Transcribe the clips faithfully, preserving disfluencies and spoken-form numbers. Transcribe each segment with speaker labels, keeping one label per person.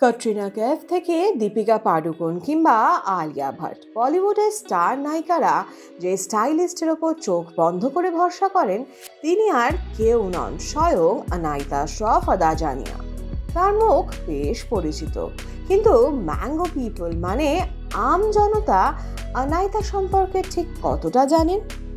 Speaker 1: ক্যাটরিনা कैफ থেকে দীপিকা পাডুকোন কিংবা আলিয়া ভাট, বলিউডের স্টার নায়িকারা যে স্টাইলিস্টের ওপর চোখ বন্ধ করে ভরসা করেন তিনি আর কেউ নন, স্বয়ং আনাইতা শ্রফ আদাজানিয়া। তার মুখ বেশ পরিচিত, কিন্তু ম্যাঙ্গো পিপল মানে আম জনতা আনাইতা সম্পর্কে ঠিক কতটা জানেন?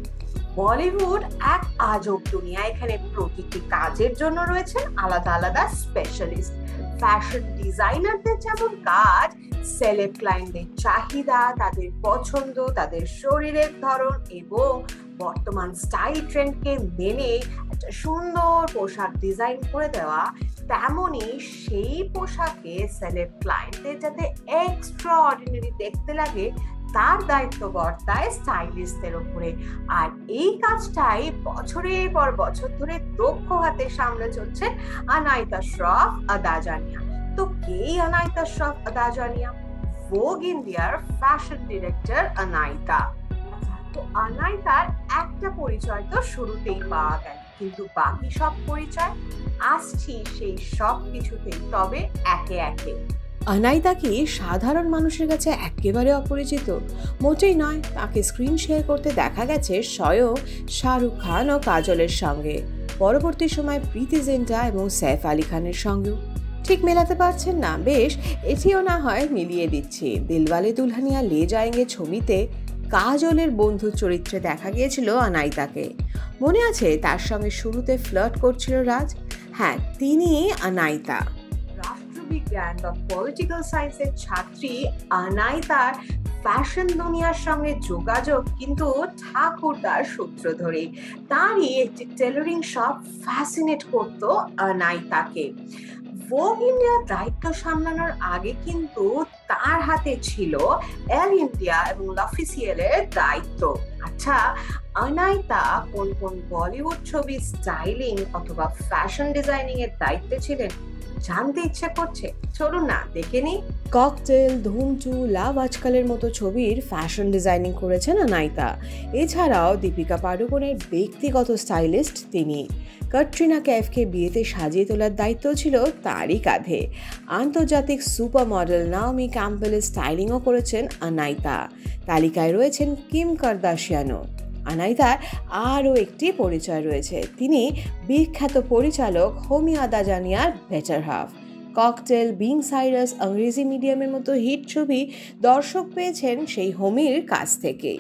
Speaker 2: বলিউড এক আজব দুনিয়া। এখানে প্রতিটি কাজের জন্য রয়েছেন আলাদা আলাদা স্পেশালিস্ট। ফ্যাশন ডিজাইনারদের যেমন কাজ, সেলেব ক্লায়েন্টদের চাহিদা, তাদের পছন্দ, তাদের শরীরের ধরন এবং বর্তমান স্টাইল ট্রেন্ডকে মেনে একটা সুন্দর পোশাক ডিজাইন করে দেওয়া, তেমনই সেই পোশাকে সেলেব ক্লায়েন্টদের যাতে এক্সট্রা অর্ডিনারি দেখতে লাগে তার দায়িত্ব বর্তায় স্টাইলিস্টদের উপরে। আর এই কাজটাই বছরের পর বছর ধরে দক্ষ হাতে সামলে চলছে আনাইতা শ্রফ আদাজানিয়া। তো কে আনাইতা শ্রফ আদাজানিয়া? ভোগ ইন্ডিয়ার ফ্যাশন ডিরেক্টর আনাইতা। তো আনাইতার একটা পরিচয় তো শুরুতেই পাওয়া গেল, কিন্তু বাকি সব পরিচয় আসছি সেই সব কিছুতেই, তবে একে একে।
Speaker 1: আনাইতা কি সাধারণ মানুষের কাছে একেবারে অপরিচিত? মোটেই নয়। তাকে স্ক্রিন শেয়ার করতে দেখা গেছে স্বয়ং শাহরুখ খান ও কাজলের সঙ্গে, পরবর্তী সময় প্রীতি জিন্টা এবং সৈফ আলী খানের সঙ্গেও। ঠিক মেলাতে পারছেন না? বেশ, এটিও না হয় মিলিয়ে দিচ্ছি। দিলওয়ালে দুলহানিয়া লে যায়েঙ্গে ছবিতে কাজলের বন্ধু চরিত্রে দেখা গিয়েছিল আনাইতাকে। মনে আছে তার সঙ্গে শুরুতে ফ্লার্ট করছিল রাজ? হ্যাঁ, তিনি আনাইতা।
Speaker 2: রাষ্ট্রবিজ্ঞান বা পলিটিক্যাল সায়েন্সের ছাত্রী আনাইতার ফ্যাশন দুনিয়ার সঙ্গে যোগাযোগ কিন্তু ঠাকুরদার সূত্র ধরে। তারই একটি টেলারিং শপ ফ্যাসিনেট করত আনাইতাকে। ভোগ ইন্ডিয়ার দায়িত্ব সামলানোর আগে কিন্তু তার হাতে ছিল এল ইন্ডিয়া এবং লাফিসিয়েলের দায়িত্ব। আচ্ছা, আনাইতা কোন কোন বলিউড ছবি স্টাইলিং অথবা ফ্যাশন ডিজাইনিং এর দায়িত্বে ছিলেন জানতে ইচ্ছে করছে? চলুন না দেখে নিই।
Speaker 1: ককটেল, ধুম টু, লাভ আজকালের মতো ছবির ফ্যাশন ডিজাইনিং করেছেন আনাইতা। এছাড়াও দীপিকা পাডুকোনের ব্যক্তিগত স্টাইলিস্ট তিনি। ক্যাটরিনা कैफকে বিয়েতে সাজিয়ে তোলার দায়িত্ব ছিল তারই কাঁধে। আন্তর্জাতিক সুপার মডেল নাওমি ক্যাম্পবেলের স্টাইলিংও করেছেন আনাইতা। তালিকায় রয়েছেন কিম কার্দাশিয়ানও। আনাইতার আরও একটি পরিচয় রয়েছে, তিনি বিখ্যাত পরিচালক হোমি আদাজানিয়ার better half. Cocktail, Being Cyrus, ইংরেজি মিডিয়ামের মতো হিট ছবি দর্শক পেয়েছেন সেই হোমির কাছ থেকেই।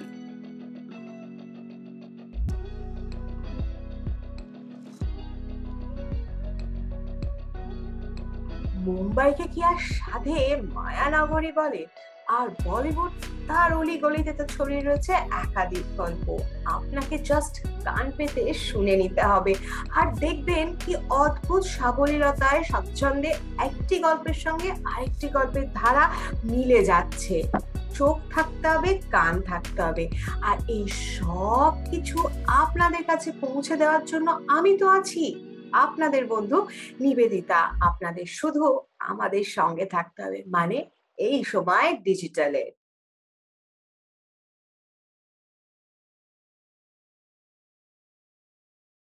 Speaker 2: মুম্বাইকে কি আর সাধে মায়ানগরী বলে? আর বলিউড তার অলি গলিতে তো ছড়িয়ে রয়েছে একাধিক গল্প। আপনাকে জাস্ট কান পেতে শুনে নিতে হবে, আর দেখবেন কি অদ্ভুত সাবলীলতায় স্বাচ্ছন্দ্যে একটি গল্পের সঙ্গে আরেকটি গল্পের ধারা মিলে যাচ্ছে। চোখ থাকতে হবে, কান থাকতে হবে, আর এই সব কিছু আপনাদের কাছে পৌঁছে দেওয়ার জন্য আমি তো আছি, আপনাদের বন্ধু নিবেদিতা। আপনাদের শুধু আমাদের সঙ্গে থাকতে হবে, মানে এই সময় ডিজিটালে।